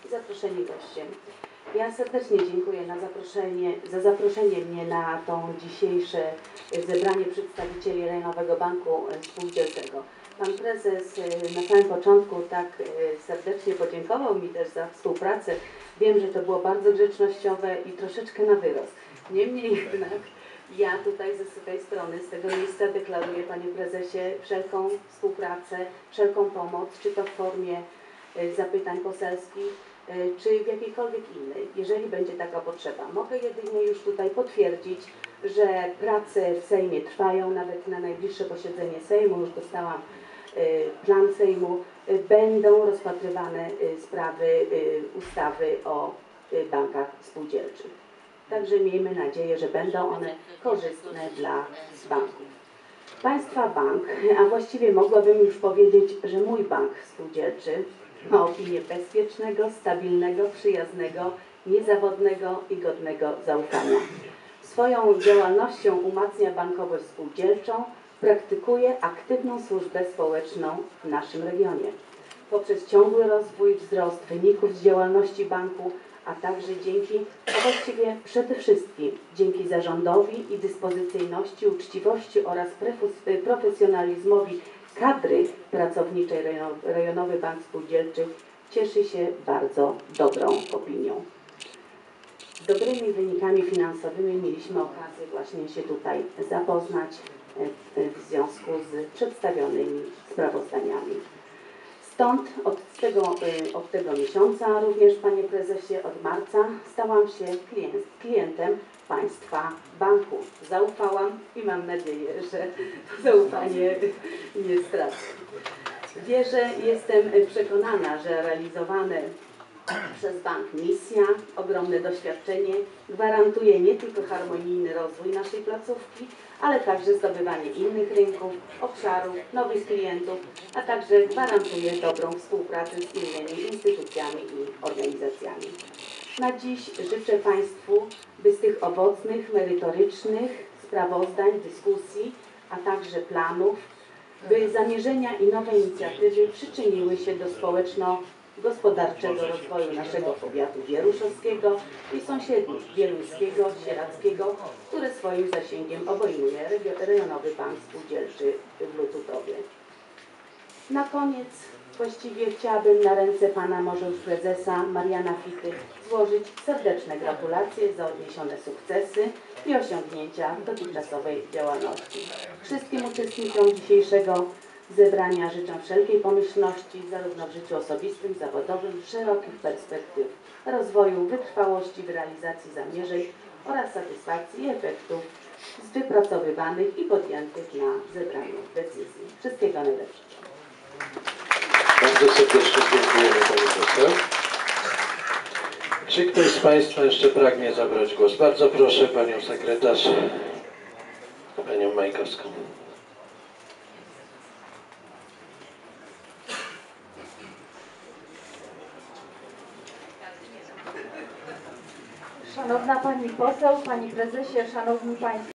i zaproszeni goście. Ja serdecznie dziękuję za zaproszenie mnie na to dzisiejsze zebranie przedstawicieli Rejonowego Banku Spółdzielczego. Pan prezes na samym początku tak serdecznie podziękował mi też za współpracę. Wiem, że to było bardzo grzecznościowe i troszeczkę na wyrost. Niemniej jednak ja tutaj z tej strony, z tego miejsca deklaruję, panie prezesie, wszelką współpracę, wszelką pomoc, czy to w formie zapytań poselskich, czy w jakiejkolwiek innej, jeżeli będzie taka potrzeba. Mogę jedynie już tutaj potwierdzić, że prace w Sejmie trwają, nawet na najbliższe posiedzenie Sejmu, już dostałam plan Sejmu, będą rozpatrywane sprawy ustawy o bankach spółdzielczych. Także miejmy nadzieję, że będą one korzystne dla banków. Państwa bank, a właściwie mogłabym już powiedzieć, że mój bank spółdzielczy ma opinię bezpiecznego, stabilnego, przyjaznego, niezawodnego i godnego zaufania. Swoją działalnością umacnia bankowość spółdzielczą, praktykuje aktywną służbę społeczną w naszym regionie. Poprzez ciągły rozwój, wzrost wyników z działalności banku, a także a właściwie przede wszystkim dzięki zarządowi i dyspozycyjności, uczciwości oraz profesjonalizmowi kadry pracowniczej Rejonowy Bank Spółdzielczy cieszy się bardzo dobrą opinią. Z dobrymi wynikami finansowymi mieliśmy okazję właśnie się tutaj zapoznać w związku z przedstawionymi sprawozdaniami. Stąd od tego miesiąca również, panie prezesie, od marca stałam się klientem Państwa banku. Zaufałam i mam nadzieję, że zaufanie nie stracę. Wierzę, jestem przekonana, że realizowane przez bank misja, ogromne doświadczenie gwarantuje nie tylko harmonijny rozwój naszej placówki, ale także zdobywanie innych rynków, obszarów, nowych klientów, a także gwarantuje dobrą współpracę z innymi instytucjami i organizacjami. Na dziś życzę Państwu, by z tych owocnych, merytorycznych sprawozdań, dyskusji, a także planów, by zamierzenia i nowe inicjatywy przyczyniły się do społeczno-gospodarczego rozwoju naszego powiatu wieruszowskiego i sąsiednich Wieluńskiego, Sieradzkiego, które swoim zasięgiem obejmuje Rejonowy Bank Spółdzielczy w Lututowie. Na koniec właściwie chciałabym na ręce pana może już prezesa Mariana Fity złożyć serdeczne gratulacje za odniesione sukcesy i osiągnięcia dotychczasowej działalności. Wszystkim uczestnikom dzisiejszego zebrania życzę wszelkiej pomyślności, zarówno w życiu osobistym, zawodowym, szerokich perspektyw rozwoju, wytrwałości w realizacji zamierzeń oraz satysfakcji i efektów z wypracowywanych i podjętych na zebraniu decyzji. Wszystkiego najlepszego. Bardzo serdecznie dziękujemy pani poseł. Czy ktoś z Państwa jeszcze pragnie zabrać głos? Bardzo proszę panią sekretarz, panią Majkowską. Szanowna pani poseł, panie prezesie, szanowni państwo.